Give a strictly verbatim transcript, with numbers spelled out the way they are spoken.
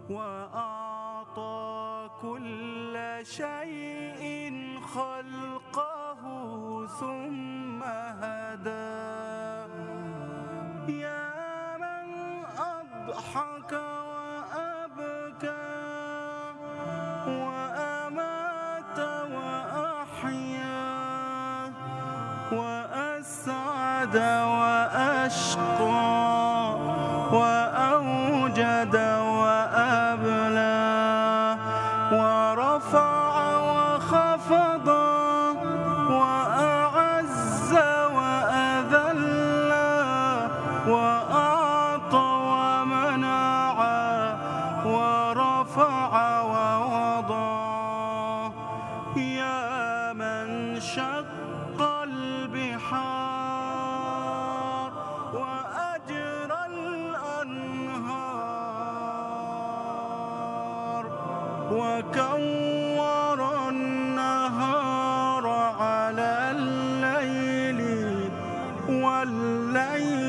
وأعطى كل شيء خلقه ثم هدى. يا من أضحك وأبكى وأمات وأحيا وأسعد وأشقى وأوجد وأبلى ورفع وخفض وأعز وأذل وأعطى ومنع ورفع ووضع. يا من شق البحار وأجرى الأنهار وكور النهار على الليل والليل